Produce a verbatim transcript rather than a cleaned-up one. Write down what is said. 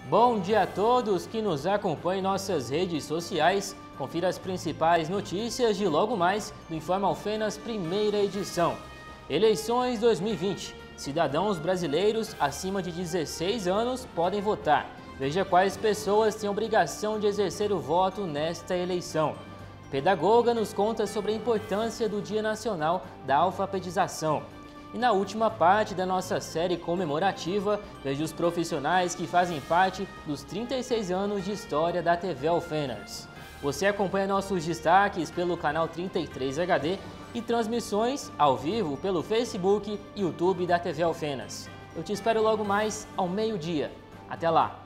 Bom dia a todos que nos acompanham em nossas redes sociais. Confira as principais notícias de logo mais do Informa Alfenas primeira edição. Eleições dois mil e vinte. Cidadãos brasileiros acima de dezesseis anos podem votar. Veja quais pessoas têm obrigação de exercer o voto nesta eleição. Pedagoga nos conta sobre a importância do Dia Nacional da Alfabetização. E na última parte da nossa série comemorativa, veja os profissionais que fazem parte dos trinta e seis anos de história da T V Alfenas. Você acompanha nossos destaques pelo canal trinta e três H D e transmissões ao vivo pelo Facebook e YouTube da T V Alfenas. Eu te espero logo mais ao meio-dia. Até lá!